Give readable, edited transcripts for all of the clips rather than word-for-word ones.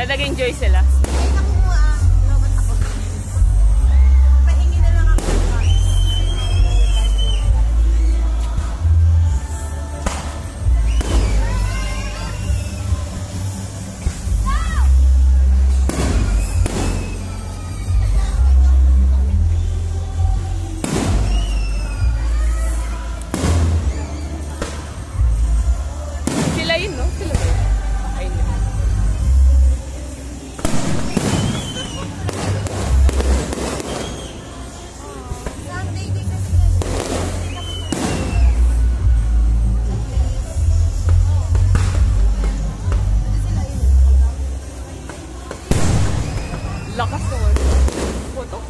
nag-enjoy sila. Ay, nakuha. Lobat ako. Pahingi na lang ako. Sila yun, no? Sila yun. Ayun yun. Lakas naman. Putok.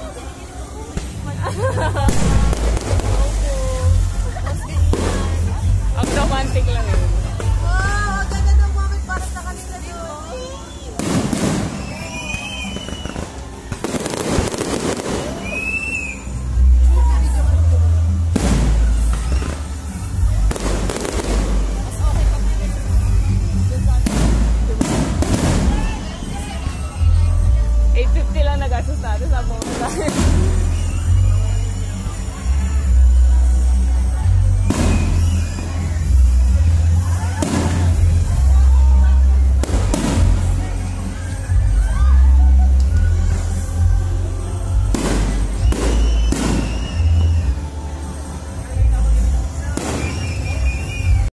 Ang romantic lang yun. Wow, ang ganda ng moment para sa kanila doon. $850 lang nagastos natin sa buong tayo.